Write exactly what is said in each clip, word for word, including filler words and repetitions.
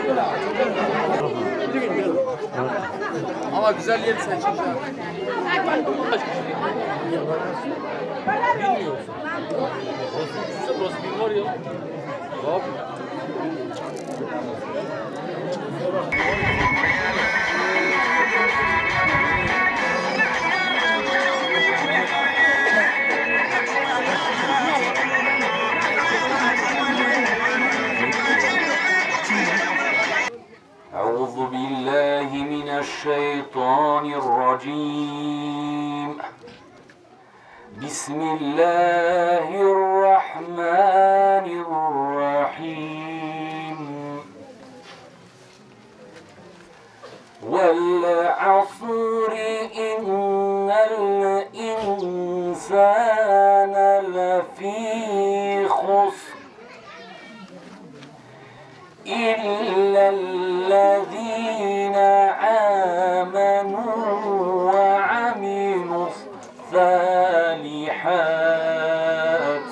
Ama güzel yeri seçmiş. Bilmiyorsun. Burası bilmiyor ya. Hop. أعوذ بالله من الشيطان الرجيم بسم الله الرحمن الرحيم والعصر إن الإنسان لفي خسر إلا الذين آمنوا وعملوا الصالحات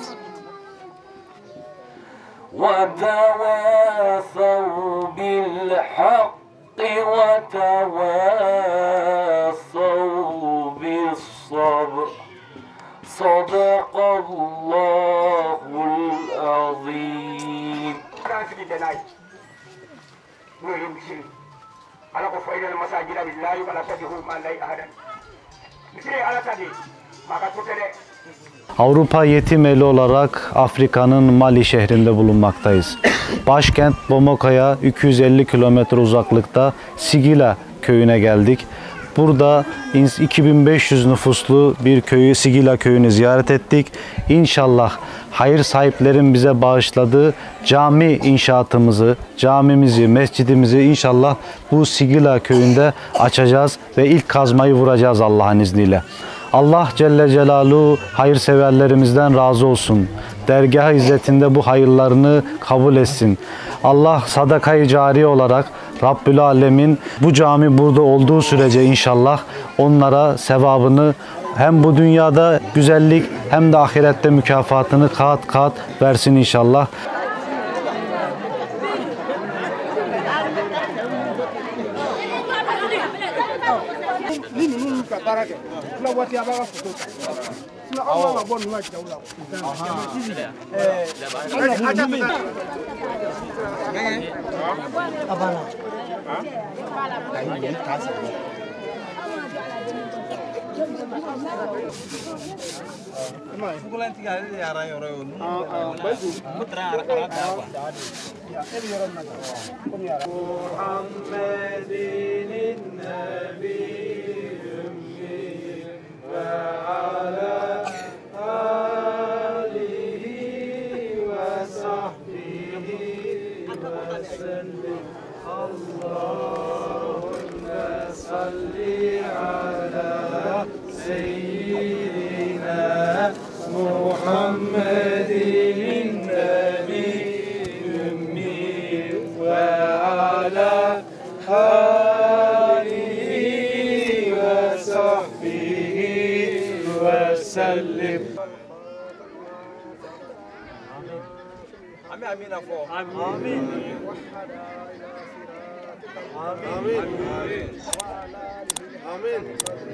وتواصوا بالحق وتواصوا بالصبر صدق الله العظيم. ala ko fayda masajida billahi wala tadhu ma la ahadan misri ala tadi maka tutele. Avrupa Yetim Eli olarak Afrika'nın Mali şehrinde bulunmaktayız. Başkent Bamaka'ya iki yüz elli kilometre uzaklıkta Sigila köyüne geldik. Burada iki bin beş yüz nüfuslu bir köyü, Sigila köyünü ziyaret ettik. İnşallah hayır sahiplerin bize bağışladığı cami inşaatımızı, camimizi, mescidimizi inşallah bu Sigila köyünde açacağız ve ilk kazmayı vuracağız Allah'ın izniyle. Allah Celle Celaluhu hayırseverlerimizden razı olsun. Dergah izzetinde bu hayırlarını kabul etsin. Allah sadakayı cari olarak Rabbül Alemin bu cami burada olduğu sürece inşallah onlara sevabını hem bu dünyada güzellik hem de ahirette mükafatını kat kat versin inşallah. Amin. Amin.